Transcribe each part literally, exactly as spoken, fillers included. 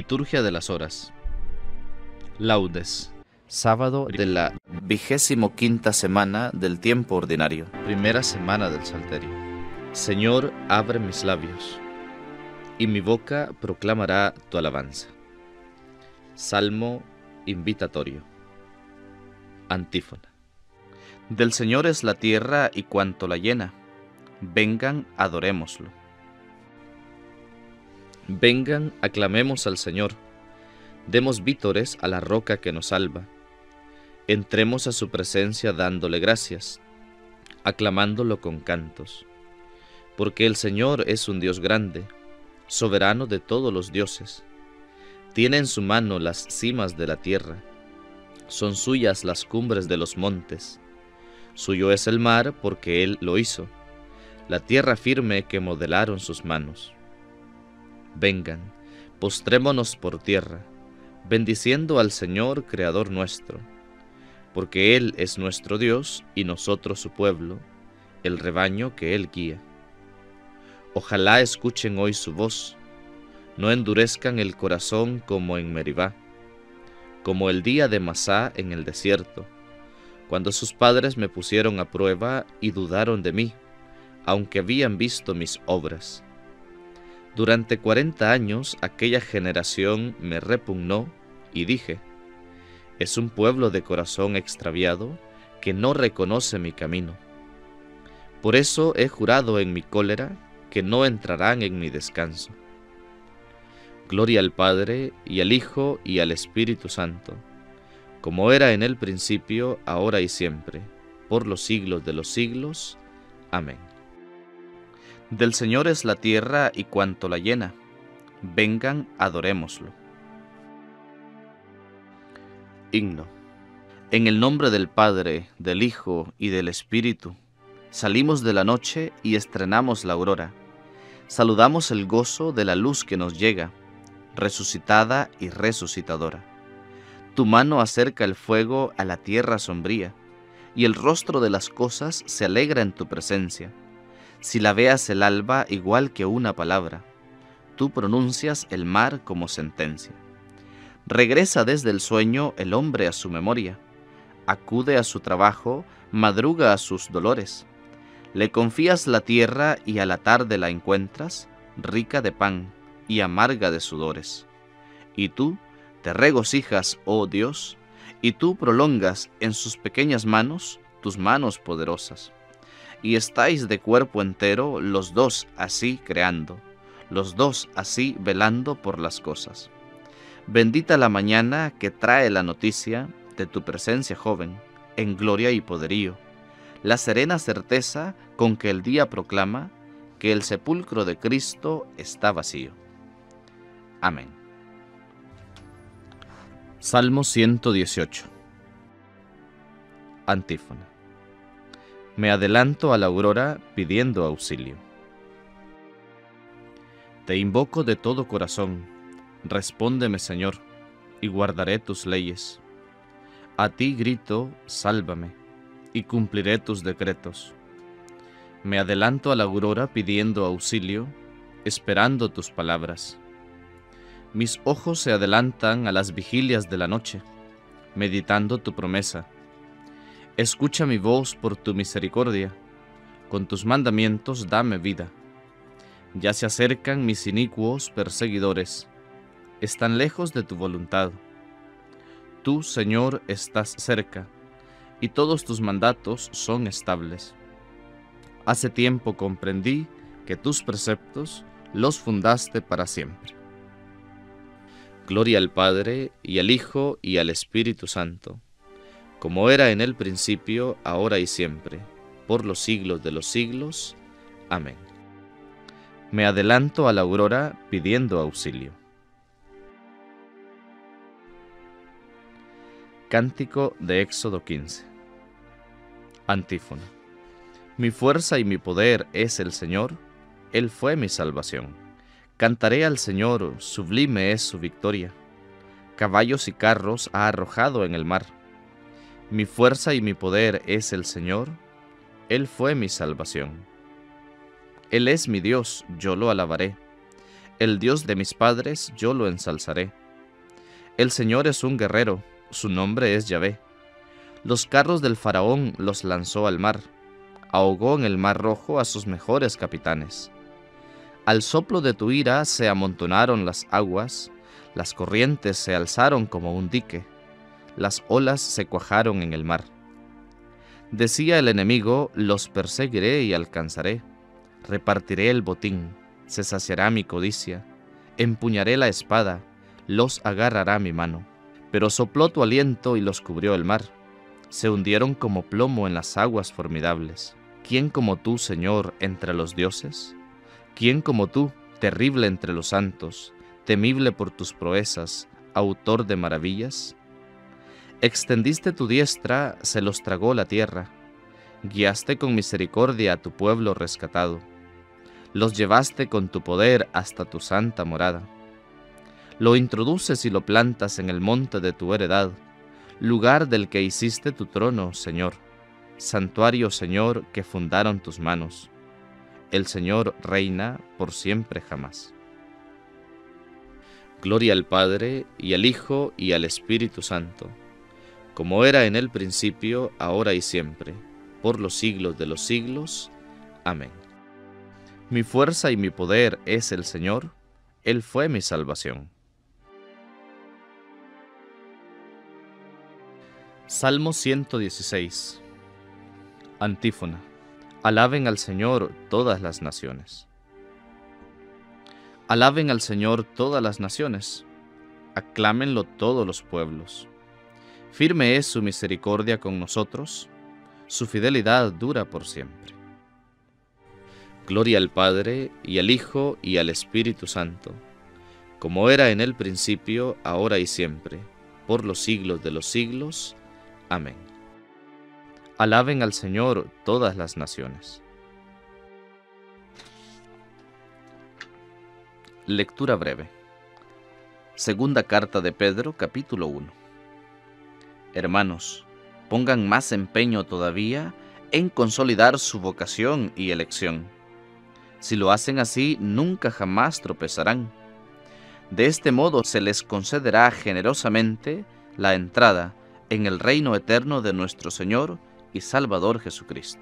Liturgia de las Horas. Laudes. Sábado de la vigésimo quinta semana del tiempo ordinario. Primera semana del Salterio. Señor, abre mis labios, y mi boca proclamará tu alabanza. Salmo invitatorio. Antífona. Del Señor es la tierra y cuanto la llena. Vengan, adorémoslo. Vengan, aclamemos al Señor. Demos vítores a la roca que nos salva. Entremos a su presencia dándole gracias, aclamándolo con cantos. Porque el Señor es un Dios grande, soberano de todos los dioses. Tiene en su mano las cimas de la tierra, son suyas las cumbres de los montes. Suyo es el mar porque Él lo hizo, la tierra firme que modelaron sus manos. Vengan, postrémonos por tierra, bendiciendo al Señor, Creador nuestro, porque Él es nuestro Dios y nosotros su pueblo, el rebaño que Él guía. Ojalá escuchen hoy su voz, no endurezcan el corazón como en Meribá, como el día de Masá en el desierto, cuando sus padres me pusieron a prueba y dudaron de mí, aunque habían visto mis obras. Durante cuarenta años aquella generación me repugnó y dije, es un pueblo de corazón extraviado que no reconoce mi camino. Por eso he jurado en mi cólera que no entrarán en mi descanso. Gloria al Padre, y al Hijo, y al Espíritu Santo, como era en el principio, ahora y siempre, por los siglos de los siglos. Amén. Del Señor es la tierra y cuanto la llena. Vengan, adorémoslo. Himno. En el nombre del Padre, del Hijo y del Espíritu, salimos de la noche y estrenamos la aurora. Saludamos el gozo de la luz que nos llega, resucitada y resucitadora. Tu mano acerca el fuego a la tierra sombría, y el rostro de las cosas se alegra en tu presencia. Si la veas el alba igual que una palabra, tú pronuncias el mar como sentencia. Regresa desde el sueño el hombre a su memoria, acude a su trabajo, madruga a sus dolores. Le confías la tierra y a la tarde la encuentras, rica de pan y amarga de sudores. Y tú te regocijas, oh Dios, y tú prolongas en sus pequeñas manos tus manos poderosas. Y estáis de cuerpo entero los dos así creando, los dos así velando por las cosas. Bendita la mañana que trae la noticia de tu presencia joven, en gloria y poderío, la serena certeza con que el día proclama que el sepulcro de Cristo está vacío. Amén. Salmo ciento dieciocho. Antífona. Me adelanto a la aurora pidiendo auxilio. Te invoco de todo corazón, respóndeme, Señor, y guardaré tus leyes. A ti grito, sálvame, y cumpliré tus decretos. Me adelanto a la aurora pidiendo auxilio, esperando tus palabras. Mis ojos se adelantan a las vigilias de la noche, meditando tu promesa. Escucha mi voz por tu misericordia, con tus mandamientos dame vida. Ya se acercan mis inicuos perseguidores, están lejos de tu voluntad. Tú, Señor, estás cerca, y todos tus mandatos son estables. Hace tiempo comprendí que tus preceptos los fundaste para siempre. Gloria al Padre, y al Hijo, y al Espíritu Santo, como era en el principio, ahora y siempre, por los siglos de los siglos. Amén. Me adelanto a la aurora pidiendo auxilio. Cántico de Éxodo quince. Antífona. Mi fuerza y mi poder es el Señor, Él fue mi salvación. Cantaré al Señor, sublime es su victoria. Caballos y carros ha arrojado en el mar. Mi fuerza y mi poder es el Señor, Él fue mi salvación. Él es mi Dios, yo lo alabaré. El Dios de mis padres, yo lo ensalzaré. El Señor es un guerrero, su nombre es Yahvé. Los carros del faraón los lanzó al mar, ahogó en el mar rojo a sus mejores capitanes. Al soplo de tu ira se amontonaron las aguas, las corrientes se alzaron como un dique, las olas se cuajaron en el mar. Decía el enemigo, los perseguiré y alcanzaré, repartiré el botín, se saciará mi codicia, empuñaré la espada, los agarrará mi mano. Pero sopló tu aliento y los cubrió el mar, se hundieron como plomo en las aguas formidables. ¿Quién como tú, Señor, entre los dioses? ¿Quién como tú, terrible entre los santos, temible por tus proezas, autor de maravillas? Extendiste tu diestra, se los tragó la tierra, guiaste con misericordia a tu pueblo rescatado, los llevaste con tu poder hasta tu santa morada. Lo introduces y lo plantas en el monte de tu heredad, lugar del que hiciste tu trono, Señor, santuario, Señor, que fundaron tus manos. El Señor reina por siempre jamás. Gloria al Padre, y al Hijo, y al Espíritu Santo, como era en el principio, ahora y siempre, por los siglos de los siglos. Amén. Mi fuerza y mi poder es el Señor, Él fue mi salvación. Salmo ciento dieciséis. Antífona. Alaben al Señor todas las naciones. Alaben al Señor todas las naciones, aclámenlo todos los pueblos. Firme es su misericordia con nosotros, su fidelidad dura por siempre. Gloria al Padre, y al Hijo, y al Espíritu Santo, como era en el principio, ahora y siempre, por los siglos de los siglos. Amén. Alaben al Señor todas las naciones. Lectura breve. Segunda carta de Pedro, capítulo uno. Hermanos, pongan más empeño todavía en consolidar su vocación y elección. Si lo hacen así, nunca jamás tropezarán. De este modo se les concederá generosamente la entrada en el reino eterno de nuestro Señor y Salvador Jesucristo.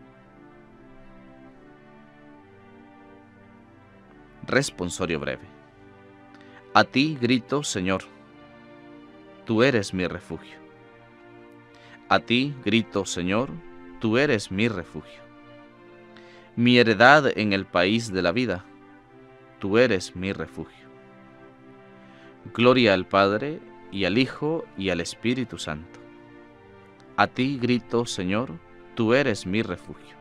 Responsorio breve. A ti grito, Señor, tú eres mi refugio. A ti grito, Señor, tú eres mi refugio. Mi heredad en el país de la vida, tú eres mi refugio. Gloria al Padre, y al Hijo, y al Espíritu Santo. A ti grito, Señor, tú eres mi refugio.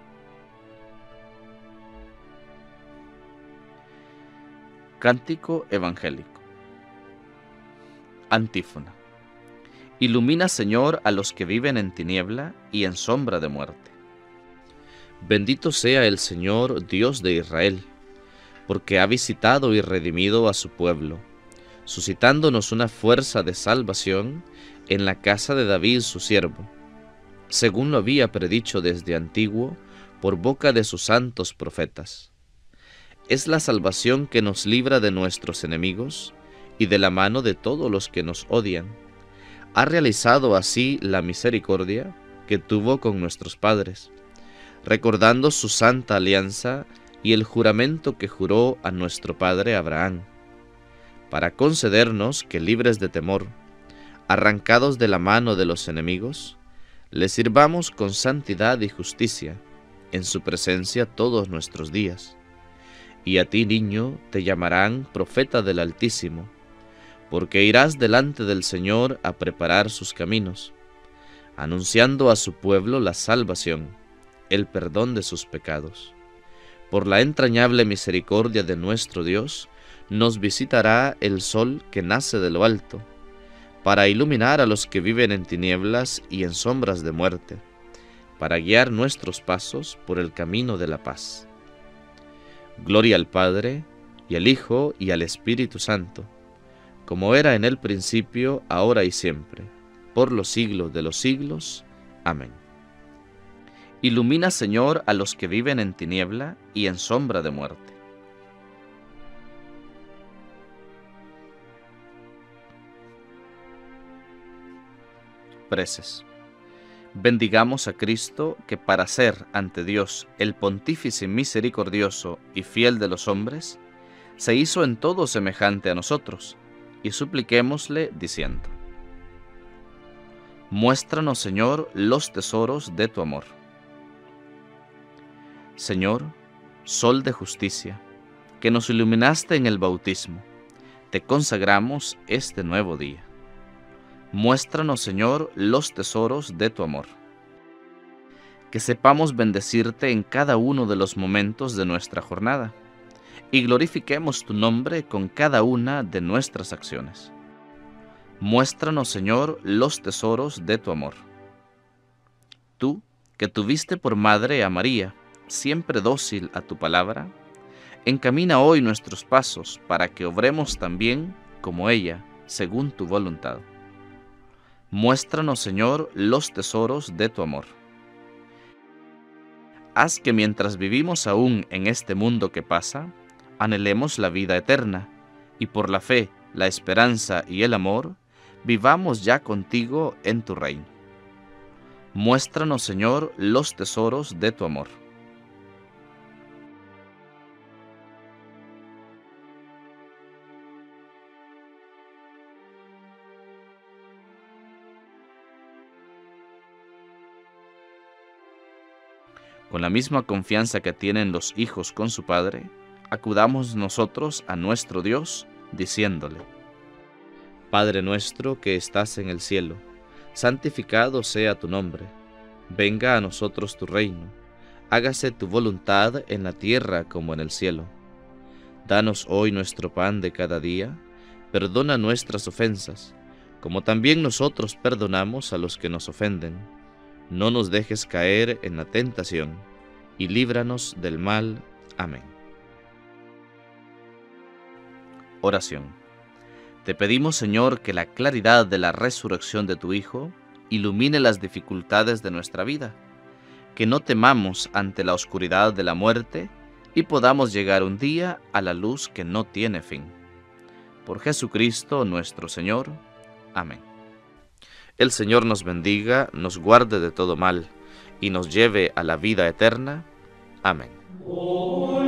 Cántico evangélico. Antífona. Ilumina, Señor, a los que viven en tiniebla y en sombra de muerte. Bendito sea el Señor, Dios de Israel, porque ha visitado y redimido a su pueblo, suscitándonos una fuerza de salvación en la casa de David su siervo, según lo había predicho desde antiguo por boca de sus santos profetas. Es la salvación que nos libra de nuestros enemigos y de la mano de todos los que nos odian. Ha realizado así la misericordia que tuvo con nuestros padres, recordando su santa alianza y el juramento que juró a nuestro padre Abraham, para concedernos que, libres de temor, arrancados de la mano de los enemigos, le sirvamos con santidad y justicia en su presencia todos nuestros días. Y a ti, niño, te llamarán profeta del Altísimo, porque irás delante del Señor a preparar sus caminos, anunciando a su pueblo la salvación, el perdón de sus pecados. Por la entrañable misericordia de nuestro Dios, nos visitará el sol que nace de lo alto, para iluminar a los que viven en tinieblas y en sombras de muerte, para guiar nuestros pasos por el camino de la paz. Gloria al Padre, y al Hijo, y al Espíritu Santo, como era en el principio, ahora y siempre, por los siglos de los siglos. Amén. Ilumina, Señor, a los que viven en tiniebla y en sombra de muerte. Preces. Bendigamos a Cristo, que para ser ante Dios el Pontífice misericordioso y fiel de los hombres, se hizo en todo semejante a nosotros, y supliquémosle diciendo: Muéstranos, Señor, los tesoros de tu amor. Señor, Sol de justicia, que nos iluminaste en el bautismo, te consagramos este nuevo día. Muéstranos, Señor, los tesoros de tu amor. Que sepamos bendecirte en cada uno de los momentos de nuestra jornada, y glorifiquemos tu nombre con cada una de nuestras acciones. Muéstranos, Señor, los tesoros de tu amor. Tú, que tuviste por madre a María, siempre dócil a tu palabra, encamina hoy nuestros pasos para que obremos también como ella, según tu voluntad. Muéstranos, Señor, los tesoros de tu amor. Haz que mientras vivimos aún en este mundo que pasa, anhelemos la vida eterna, y por la fe, la esperanza y el amor, vivamos ya contigo en tu reino. Muéstranos, Señor, los tesoros de tu amor. Con la misma confianza que tienen los hijos con su padre, acudamos nosotros a nuestro Dios, diciéndole: Padre nuestro que estás en el cielo, santificado sea tu nombre. Venga a nosotros tu reino. Hágase tu voluntad en la tierra como en el cielo. Danos hoy nuestro pan de cada día. Perdona nuestras ofensas, como también nosotros perdonamos a los que nos ofenden. No nos dejes caer en la tentación, y líbranos del mal. Amén. Oración. Te pedimos, Señor, que la claridad de la resurrección de tu Hijo ilumine las dificultades de nuestra vida, que no temamos ante la oscuridad de la muerte y podamos llegar un día a la luz que no tiene fin. Por Jesucristo nuestro Señor. Amén. El Señor nos bendiga, nos guarde de todo mal, y nos lleve a la vida eterna. Amén.